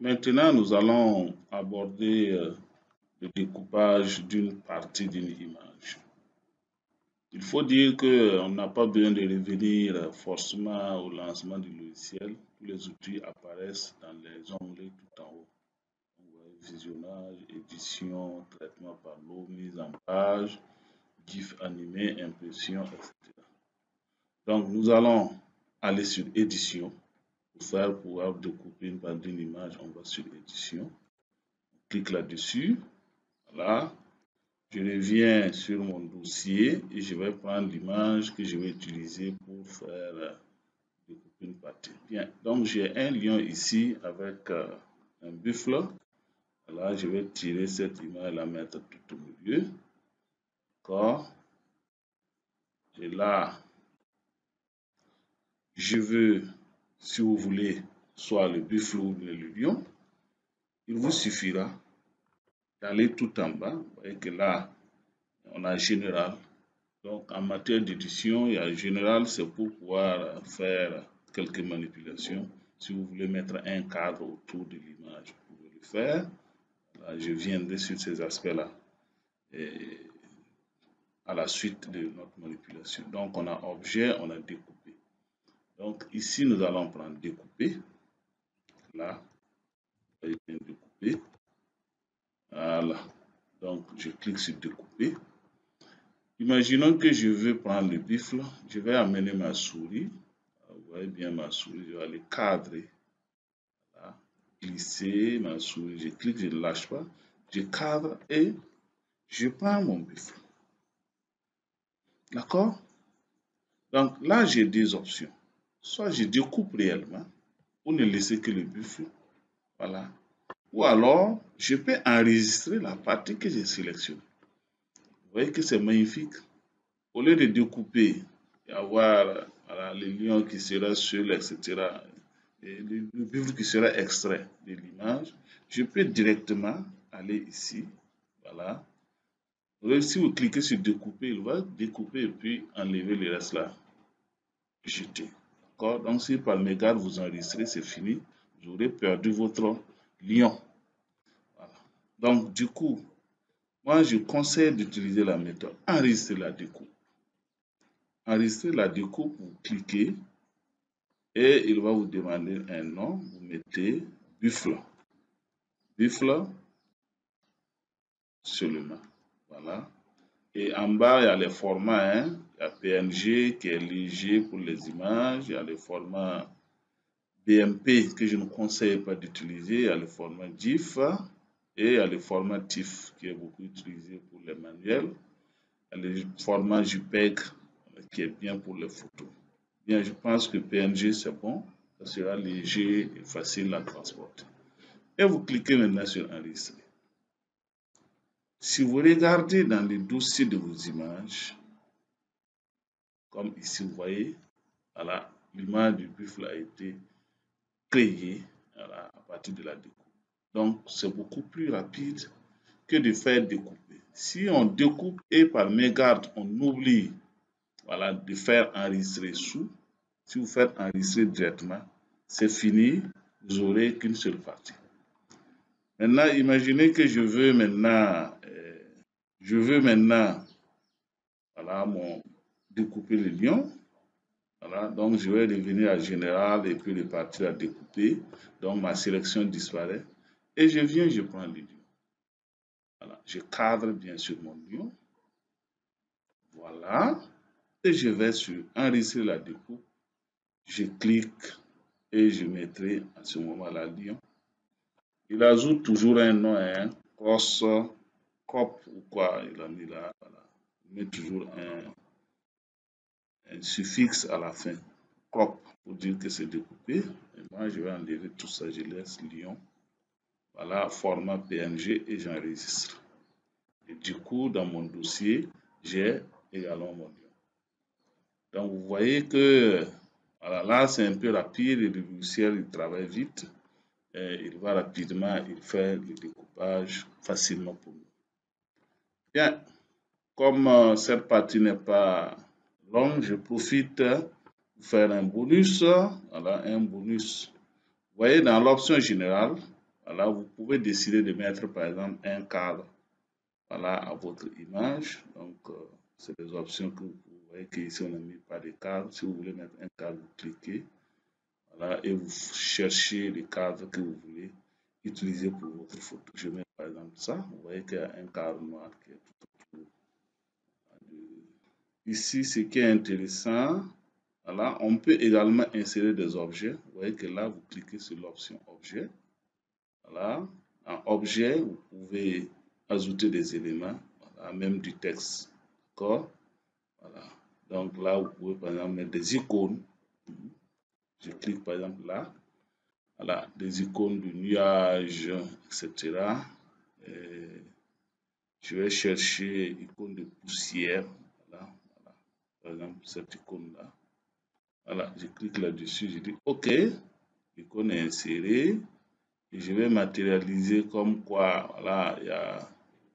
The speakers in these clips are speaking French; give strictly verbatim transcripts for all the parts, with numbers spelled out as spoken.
Maintenant, nous allons aborder euh, le découpage d'une partie d'une image. Il faut dire qu'on n'a pas besoin de revenir forcément au lancement du logiciel. Tous les outils apparaissent dans les onglets tout en haut. Visionnage, édition, traitement par l'eau, mise en page, GIF animé, impression, et cetera. Donc, nous allons aller sur édition. Pour faire pouvoir découper une partie d'une image, on va sur édition. On clique là-dessus. Voilà. Je reviens sur mon dossier et je vais prendre l'image que je vais utiliser pour faire euh, découper une partie. Bien, donc j'ai un lion ici avec euh, un buffle. Là, je vais tirer cette image et la mettre tout au milieu. D'accord. Et là, je veux, si vous voulez, soit le buffle ou le lion. Il vous suffira d'aller tout en bas. Vous voyez que là, on a général. Donc, en matière d'édition, il y a général, c'est pour pouvoir faire quelques manipulations. Si vous voulez mettre un cadre autour de l'image, vous pouvez le faire. Là, je viendrai sur ces aspects-là à la suite de notre manipulation. Donc, on a objet, on a découpé. Donc, ici, nous allons prendre découper. Là, vous voyez bien découper. Voilà. Donc, je clique sur découper. Imaginons que je veux prendre le buffle, je vais amener ma souris, vous voyez bien ma souris, je vais aller cadrer, voilà. Glisser ma souris, je clique, je ne lâche pas, je cadre et je prends mon buffle. D'accord? Donc là, j'ai deux options. Soit je découpe réellement, ou ne laisser que le buffle, voilà. Ou alors, je peux enregistrer la partie que j'ai sélectionnée. Vous voyez que c'est magnifique. Au lieu de découper et avoir voilà, le lion qui sera seul, et cetera, et le, le buffle qui sera extrait de l'image, je peux directement aller ici, voilà. Si vous cliquez sur découper, il va découper et puis enlever le reste là, jeter. D'accord? Donc si par mégarde vous enregistrez, c'est fini, vous aurez perdu votre lion. Voilà. Donc du coup, moi je conseille d'utiliser la méthode enregistrer la découpe. Enregistrer la découpe, vous cliquez et il va vous demander un nom. Vous mettez buffle. Buffle seulement. Voilà. Et en bas, il y a les formats. Hein. Il y a P N G qui est léger pour les images. Il y a le format B M P que je ne conseille pas d'utiliser. Il y a le format GIF et il y a le format TIFF qui est beaucoup utilisé pour les manuels. Il y a le format JPEG qui est bien pour les photos. Bien, je pense que P N G c'est bon, ça sera léger et facile à transporter. Et vous cliquez maintenant sur enregistrer. Si vous regardez dans le dossier de vos images, comme ici vous voyez, voilà, l'image du buffle a été créée voilà, à partir de la découpe. Donc c'est beaucoup plus rapide que de faire découper. Si on découpe et par mégarde on oublie voilà, de faire enregistrer sous, si vous faites enregistrer directement, c'est fini, vous n'aurez qu'une seule partie. Maintenant, imaginez que je veux maintenant, euh, je veux maintenant, voilà, mon, découper le lion. Voilà, donc je vais revenir à général et puis repartir à découper. Donc ma sélection disparaît. Et je viens, je prends le lion. Voilà, je cadre bien sûr mon lion. Voilà. Et je vais sur enregistrer la découpe. Je clique et je mettrai à ce moment-là lion. Il ajoute toujours un nom, hein, cross, cop ou quoi, il a mis là, voilà. Il met toujours un, un suffixe à la fin, cop, pour dire que c'est découpé. Et moi, je vais enlever tout ça, je laisse lion. Voilà, format P N G et j'enregistre. Et du coup, dans mon dossier, j'ai également mon lion. Donc, vous voyez que voilà, là, c'est un peu rapide, le logiciel, il travaille vite. Et il va rapidement, il fait le découpage facilement pour nous. Bien, comme euh, cette partie n'est pas longue, je profite pour faire un bonus. Voilà, un bonus. Vous voyez, dans l'option générale, Voilà, vous pouvez décider de mettre par exemple un cadre, voilà, à votre image. Donc, euh, c'est des options que vous voyez qu'ici on a mis pas de cadre. Si vous voulez mettre un cadre, vous cliquez, voilà, et vous cherchez le cadre que vous voulez utiliser pour votre photo. Je mets par exemple ça. Vous voyez qu'il y a un cadre noir qui est tout autour. Ici, ce qui est intéressant, voilà, on peut également insérer des objets. Vous voyez que là, vous cliquez sur l'option objet. Voilà. En objet, vous pouvez ajouter des éléments, voilà, même du texte. D'accord? Voilà. Donc là, vous pouvez par exemple mettre des icônes. Je clique par exemple là. Voilà, des icônes de nuages, et cetera. Et je vais chercher icône de poussière. Voilà, voilà. Par exemple, cette icône-là. Voilà, je clique là-dessus, je dis OK. L'icône est insérée. Et je vais matérialiser comme quoi, voilà, il y a,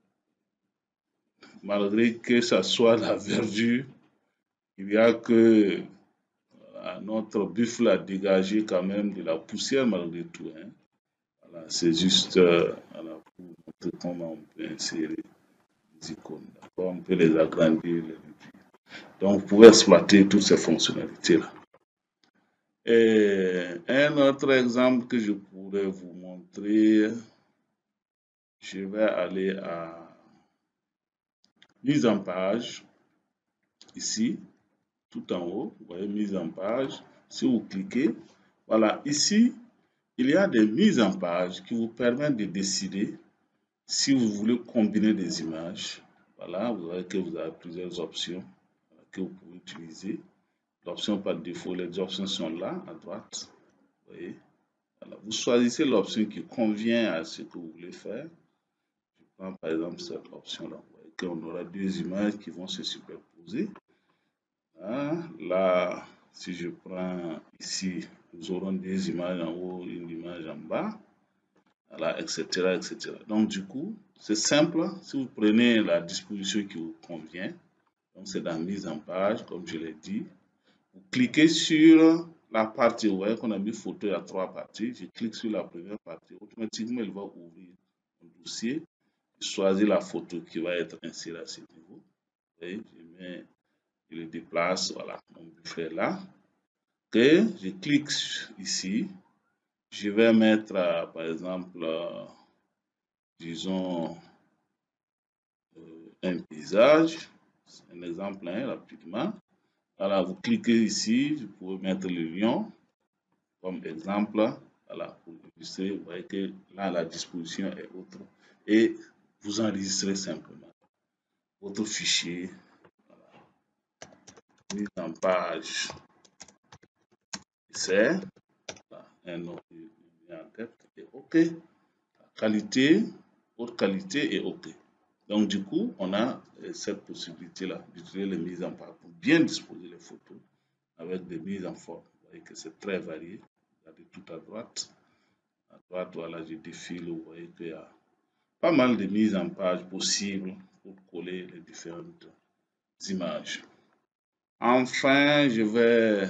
malgré que ça soit la verdure, il y a que voilà, notre buffle a dégagé quand même de la poussière malgré tout. Hein. Voilà, c'est juste euh, voilà, pour montrer comment on peut insérer les icônes. On peut les agrandir, les réduire. Donc, vous pouvez exploiter toutes ces fonctionnalités-là. Et un autre exemple que je pourrais vous montrer, je vais aller à mise en page, ici, tout en haut, vous voyez mise en page. Si vous cliquez, voilà, ici, il y a des mises en page qui vous permettent de décider si vous voulez combiner des images. Voilà, vous voyez que vous avez plusieurs options que vous pouvez utiliser. L'option par défaut, les options sont là, à droite. Vous voyez, voilà, vous choisissez l'option qui convient à ce que vous voulez faire. Je prends par exemple cette option-là. Vous voyez qu'on aura deux images qui vont se superposer. Hein? Là, si je prends ici, nous aurons des images en haut, une image en bas, voilà, et cetera, et cetera. Donc, du coup, c'est simple. Si vous prenez la disposition qui vous convient, donc c'est dans mise en page, comme je l'ai dit, vous cliquez sur la partie, vous voyez qu'on a mis photo, il y a trois parties. Je clique sur la première partie, automatiquement, il va ouvrir un dossier. Je choisis la photo qui va être insérée à ce niveau. Vous voyez, je mets je le déplace, voilà, mon buffle est là. Ok, je clique ici. Je vais mettre, euh, par exemple, euh, disons, euh, un paysage. C'est un exemple, hein, rapidement. Voilà, vous cliquez ici, vous pouvez mettre le lion comme exemple. Voilà, pour illustrer, vous voyez que là, la disposition est autre. Et vous enregistrez simplement votre fichier. Voilà. Mise en page. C'est un autre en tête et OK. La qualité, haute qualité et OK. Donc, du coup, on a cette possibilité-là d'utiliser les mises en page pour bien disposer les photos avec des mises en forme. Vous voyez que c'est très varié. Regardez tout à droite. À droite, voilà, je défile. Vous voyez qu'il y a pas mal de mises en page possibles pour coller les différentes images. Enfin, je vais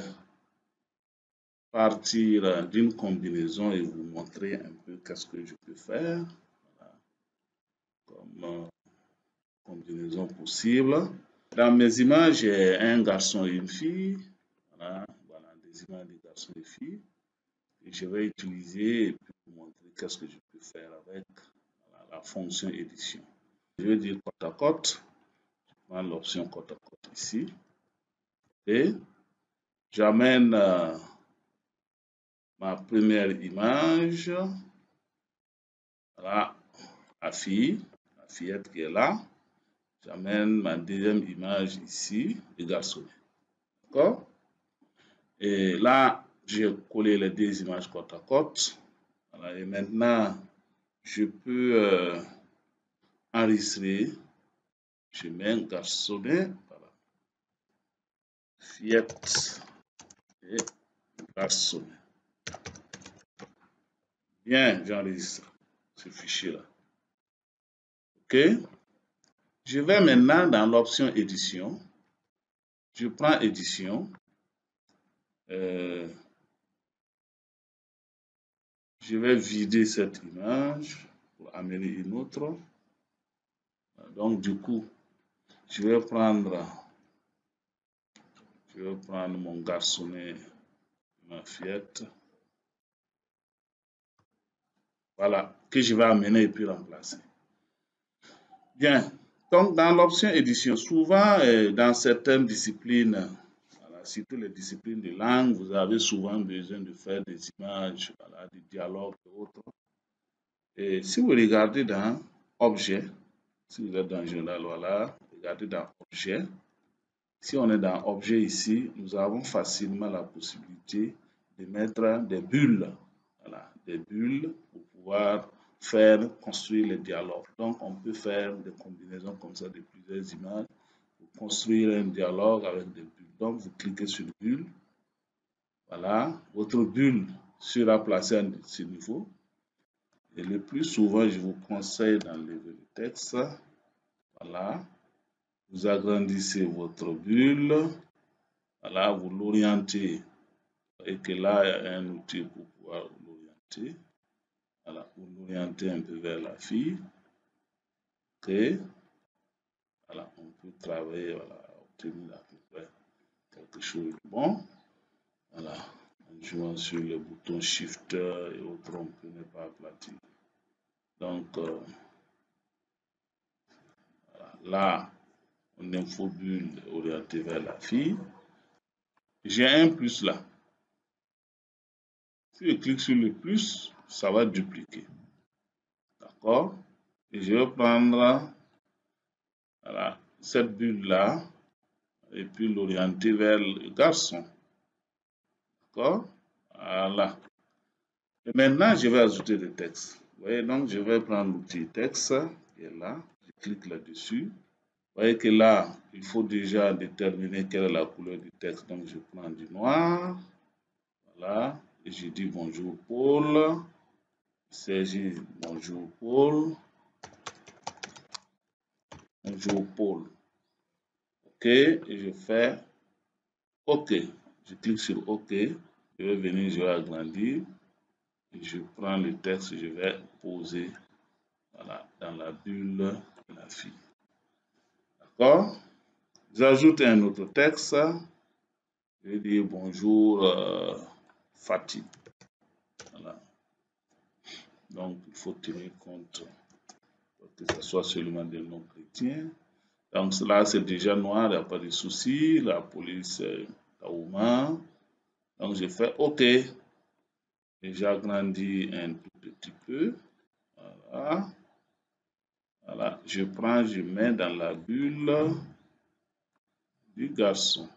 partir d'une combinaison et vous montrer un peu qu'est-ce que je peux faire. Voilà. Comme euh, combinaison possible. Dans mes images, j'ai un garçon et une fille. Voilà, voilà des images de garçons et filles. Et je vais utiliser et puis vous montrer qu'est-ce que je peux faire avec voilà, la fonction édition. Je vais dire côte à côte. Je prends l'option côte à côte ici. Et j'amène euh, ma première image. Voilà, la fille, la fillette qui est là. J'amène ma deuxième image ici, le garçon. D'accord? Et là, j'ai collé les deux images côte à côte. Voilà, et maintenant, je peux euh, enregistrer. Je mets un garçonnet. Voilà. Fillette et garçonnet. Bien, j'enregistre ce fichier-là. OK? Je vais maintenant dans l'option édition. Je prends édition. Euh, Je vais vider cette image pour amener une autre. Donc, du coup, je vais prendre, je vais prendre mon garçonnet, ma fillette. Voilà, que je vais amener et puis remplacer. Bien, donc dans l'option édition, souvent euh, dans certaines disciplines, voilà, surtout les disciplines de langue, vous avez souvent besoin de faire des images, voilà, des dialogues et autres. Et si vous regardez dans Objet, si vous êtes dans Journal, voilà, regardez dans Objet. Si on est dans Objet ici, nous avons facilement la possibilité de mettre des bulles, voilà, des bulles pour pouvoir faire construire les dialogues. Donc, on peut faire des combinaisons comme ça de plusieurs images pour construire un dialogue avec des bulles. Donc, vous cliquez sur bulle. Voilà, votre bulle sera placée à ce niveau. Et le plus souvent, je vous conseille d'enlever le texte. Voilà. Vous agrandissez votre bulle. Voilà, vous l'orientez. Et que là, il y a un outil pour pouvoir l'orienter. Voilà, vous l'orientez un peu vers la fille. Ok. Voilà, on peut travailler, voilà, obtenir à peu près quelque chose de bon. Voilà, en jouant sur le bouton Shift et autres, on peut ne pas aplatir. Donc, euh, voilà, là, on infobulle orienté vers la fille. J'ai un plus là. Si je clique sur le plus, ça va dupliquer. D'accord? Et je vais prendre voilà, cette bulle-là et puis l'orienter vers le garçon. D'accord? Voilà. Et maintenant, je vais ajouter des textes. Vous voyez, donc je vais prendre l'outil texte qui est là. Je clique là-dessus. Vous voyez que là, il faut déjà déterminer quelle est la couleur du texte. Donc, je prends du noir. Voilà. Et je dis bonjour Paul. Il s'agit bonjour Paul. Bonjour Paul. OK. Et je fais OK. Je clique sur OK. Je vais venir, je vais agrandir. Et je prends le texte, je vais poser voilà, dans la bulle de la fille. D'accord? J'ajoute un autre texte. Je vais dire bonjour euh, Fatih. Voilà. Donc, il faut tenir compte que ce soit seulement des noms chrétiens. Donc, là, c'est déjà noir, il n'y a pas de souci. La police, Taouma. Donc, je fais OK. Et j'agrandis un tout petit peu. Voilà. Voilà. Je prends, je mets dans la bulle du garçon.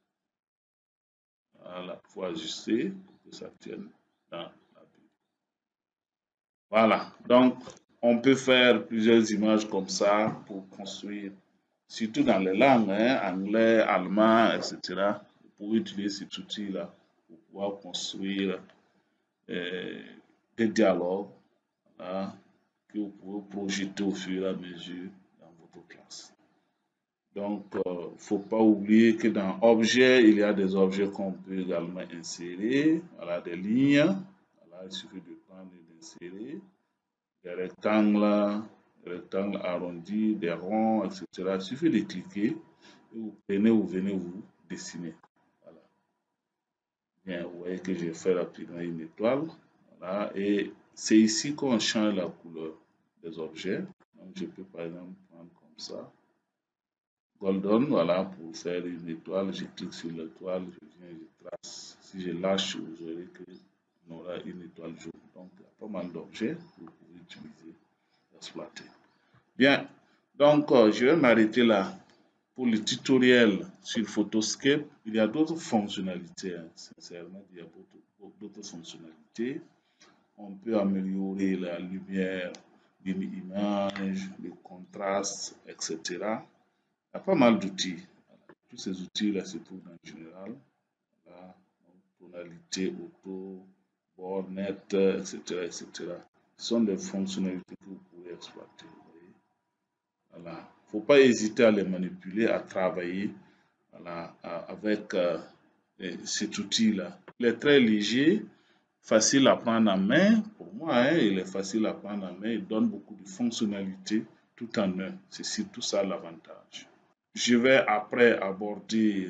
Voilà, il faut ajuster pour que ça tienne dans la bulle. Voilà, donc on peut faire plusieurs images comme ça pour construire, surtout dans les langues, hein, anglais, allemand, et cetera. Vous pouvez utiliser cet outil-là pour pouvoir construire euh, des dialogues voilà, que vous pouvez projeter au fur et à mesure dans votre classe. Donc, il euh, ne faut pas oublier que dans Objet, il y a des objets qu'on peut également insérer. Voilà, des lignes. Voilà, il suffit de prendre et d'insérer. Des rectangles, des rectangles arrondis, des ronds, et cetera. Il suffit de cliquer et vous prenez, vous venez vous dessiner. Voilà. Bien, vous voyez que j'ai fait rapidement une étoile. Voilà, et c'est ici qu'on change la couleur des objets. Donc, je peux par exemple prendre comme ça. Golden, voilà, pour faire une étoile, je clique sur l'étoile, je viens, je trace. Si je lâche, vous verrez qu'on aura une étoile jaune. Donc, il y a pas mal d'objets que vous pouvez utiliser, exploiter. Bien, donc euh, je vais m'arrêter là pour le tutoriel sur Photoscape. Il y a d'autres fonctionnalités, hein. Sincèrement, il y a d'autres fonctionnalités. On peut améliorer la lumière d'une image, le contraste, et cetera. Il y a pas mal d'outils. Tous ces outils-là se trouvent en général. Là, tonalité, auto, bord net, et cetera, et cetera. Ce sont des fonctionnalités que vous pouvez exploiter. Voilà. Il ne faut pas hésiter à les manipuler, à travailler voilà, avec euh, cet outil-là. Il est très léger. facile à prendre en main. Pour moi, hein, il est facile à prendre en main. Il donne beaucoup de fonctionnalités tout en un. C'est surtout ça l'avantage. Je vais après aborder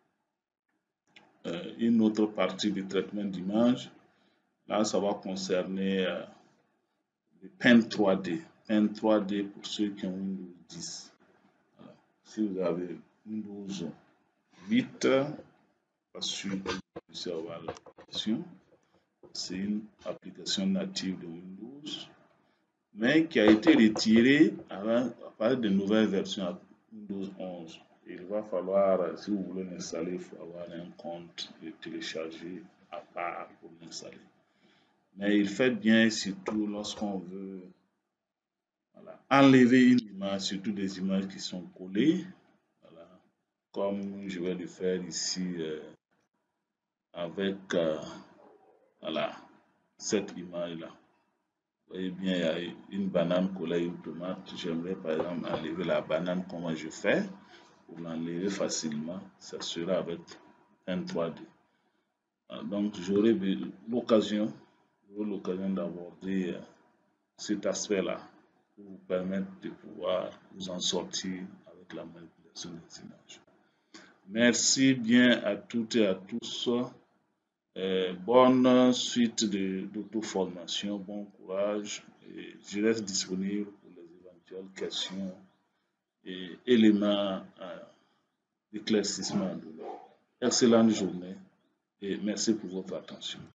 euh, une autre partie du traitement d'image. Là, ça va concerner euh, le Paint trois D. Paint trois D pour ceux qui ont Windows dix. Voilà. Si vous avez Windows huit, pas sûr que vous puissiez avoir l'application. C'est une application native de Windows, mais qui a été retirée à partir de nouvelles versions à Windows onze. Il va falloir, si vous voulez l'installer, il faut avoir un compte et télécharger à part pour l'installer. Mais il fait bien surtout lorsqu'on veut voilà, enlever une image, surtout des images qui sont collées. Voilà, comme je vais le faire ici euh, avec euh, voilà, cette image-là. Vous voyez bien, il y a une banane collée à une tomate. J'aimerais par exemple enlever la banane. Comment je fais pour l'enlever facilement? Ça sera avec un trois D. Donc j'aurai l'occasion l'occasion d'aborder cet aspect-là pour vous permettre de pouvoir vous en sortir avec la manipulation des images. Merci bien à toutes et à tous. Euh, bonne suite d'auto-formation, bon courage. Et je reste disponible pour les éventuelles questions et éléments euh, d'éclaircissement. Excellente journée et merci pour votre attention.